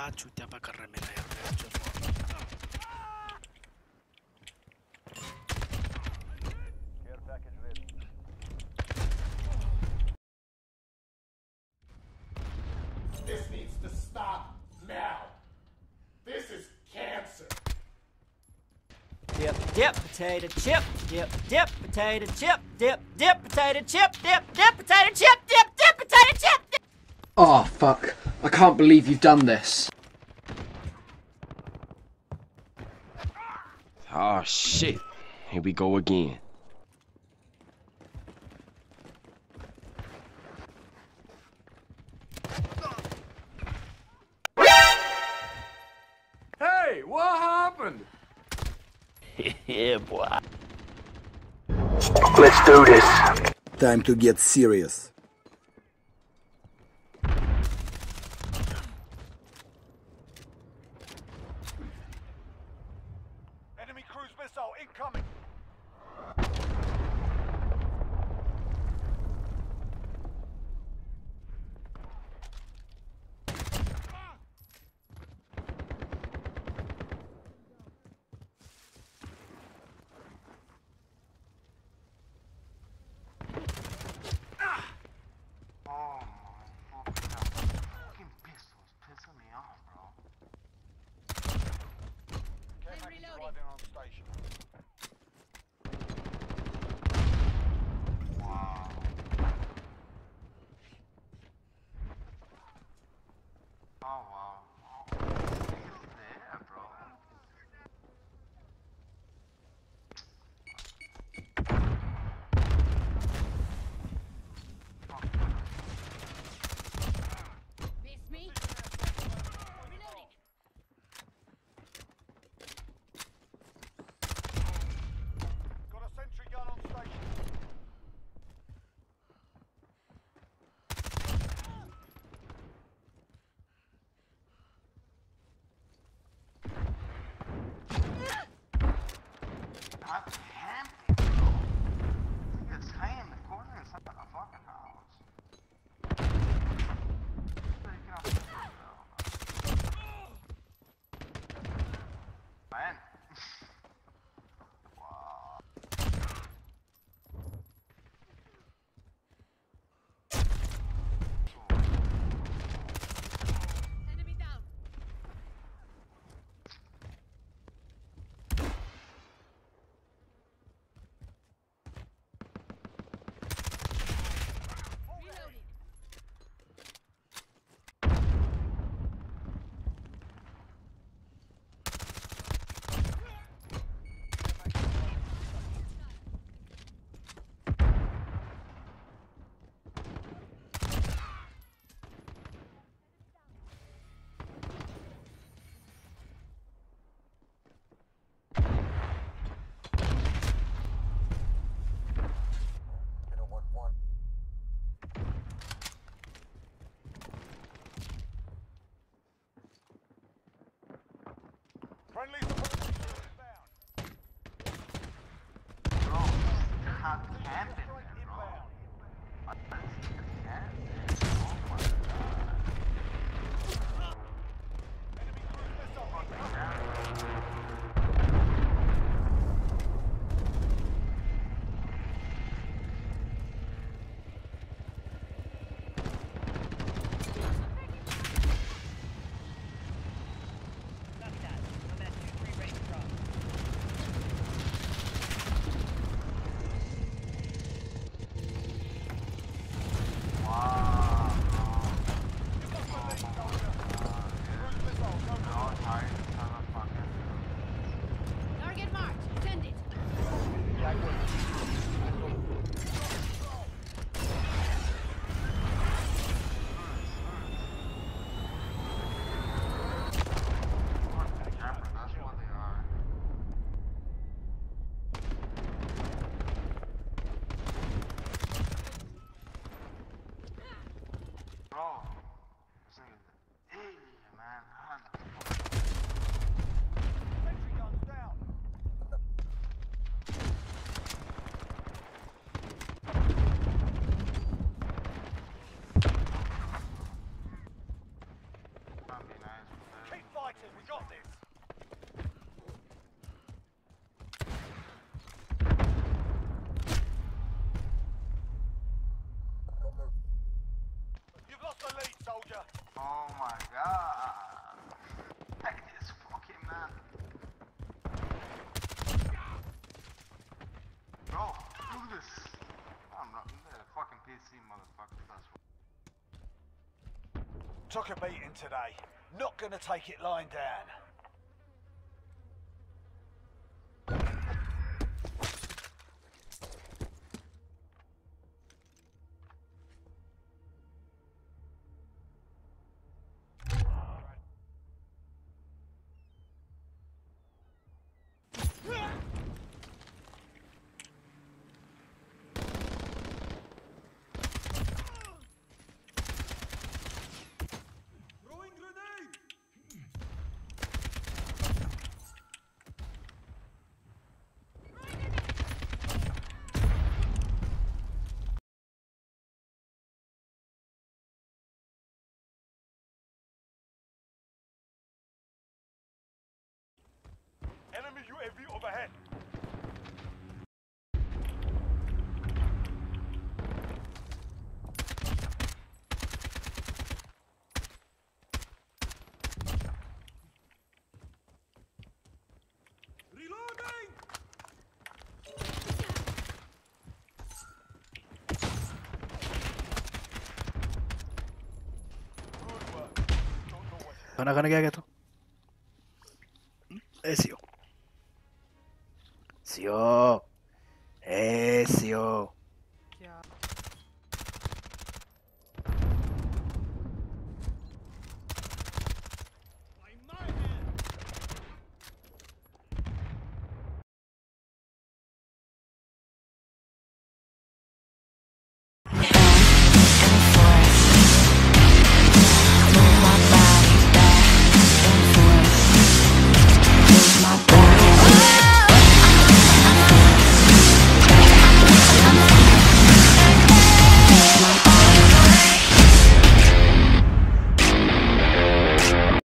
क्या चूतियापा कर रहा है मेरा यार। This needs to stop now. This is cancer. Dip, dip, potato chip. Dip, dip, potato chip. Dip, dip, potato chip. Dip, dip, potato chip. Dip, dip, potato chip. Dip. Oh, fuck. I can't believe you've done this. Oh, shit. Here we go again. Hey, what happened? Yeah, boy. Let's do this. Time to get serious. Enemy cruise missile incoming. lead, soldier. Oh my god. Heck this fucking man. Bro, do this. I'm not the fucking PC motherfucker. That's Took a beating today. Not gonna take it lying down. Enemy UAV overhead. Reloading! Good work. Don't know what. Kana gaya to. ऐसी